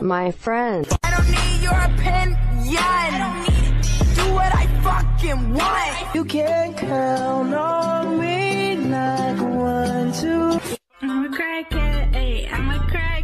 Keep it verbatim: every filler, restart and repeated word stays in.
my friends. I don't need your opinion. I don't need it. Do what I fucking want. You can count on me like one, two. I'm a crackhead, ayy, I'm a crackhead.